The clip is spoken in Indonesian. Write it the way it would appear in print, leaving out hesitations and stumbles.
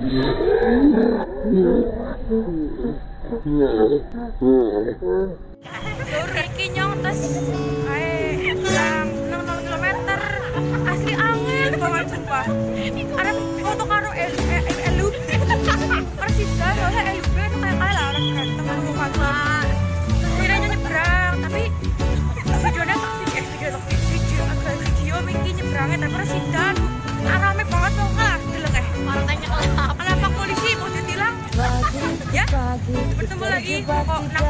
Iki nyong tes kayak 6 kilometer asli angin banget sumpah. Ada foto karo Elub persida soalnya Elub itu kayak lah orang berantem sama Muhammad. Kiranya nyebrang tapi videonya video Miki nyebrangnya tapi persida rame banget loh lah bilang partainya kenapa polisi mau ditilang ya bertemu lagi pokok